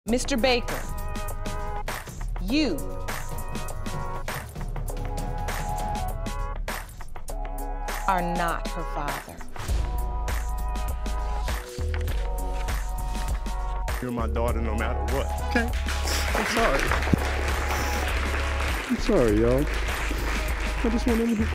Mr. Baker, you are not her father. You're my daughter no matter what, okay? I'm sorry. I'm sorry, y'all. I just want to